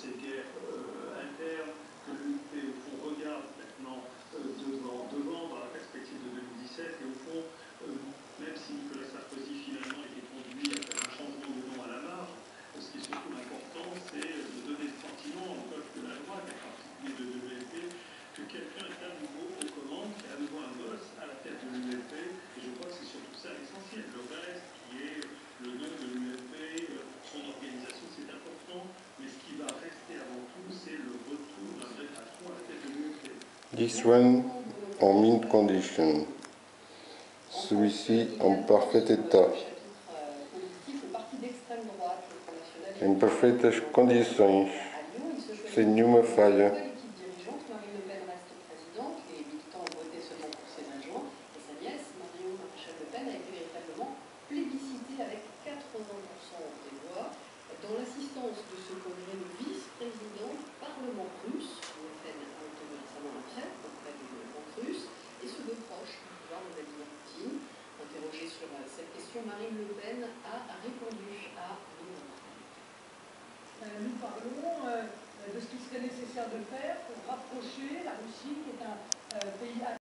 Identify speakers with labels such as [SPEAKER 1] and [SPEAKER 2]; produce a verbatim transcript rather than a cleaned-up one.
[SPEAKER 1] ces guerres euh, internes, de lutter, au fond, regarde maintenant euh, devant, devant dans la perspective de deux mille dix-sept, et au fond, euh, même si Nicolas Sarkozy finalement était conduit à faire un changement de nom à la marge, ce qui est surtout important, c'est de donner le sentiment, en code de la loi, en particulier de l'U M P, que quelqu'un est à nouveau aux commandes, qui est à nouveau un boss à la tête de l'U M P, et je crois que c'est surtout ça l'essentiel. Le reste, qui est le nom de l'U M P, son organisation, c'est important, mais ce qui va rester avant tout, c'est le retour d'un vrai patron à la tête de l'U M P.
[SPEAKER 2] This one en mint condition. Celui-ci en parfait état. Em perfeitas condições. Sem nenhuma falha.
[SPEAKER 3] Dans l'assistance de ce congrès, le vice-président du Parlement russe, Le Pen a obtenu récemment la retraite auprès d'une banque russe, et se veut proche du pouvoir de Vladimir Poutine. Interrogée sur cette question, Marine Le Pen a répondu à
[SPEAKER 4] euh, Nous parlons euh, de ce qu'il serait nécessaire de faire pour rapprocher la Russie, qui est un euh, pays